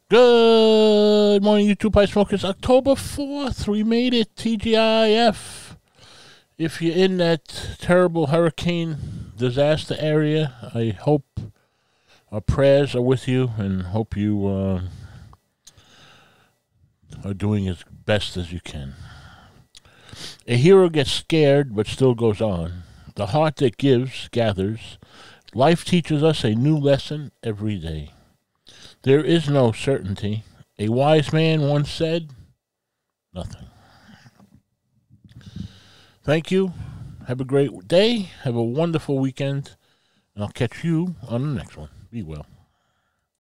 Good morning, YouTube Pie Smokers. October 4th, we made it. TGIF. If you're in that terrible hurricane disaster area, I hope our prayers are with you and hope you are doing as best as you can. A hero gets scared but still goes on. The heart that gives gathers. Life teaches us a new lesson every day. There is no certainty. A wise man once said, nothing. Thank you. Have a great day. Have a wonderful weekend. And I'll catch you on the next one. Be well.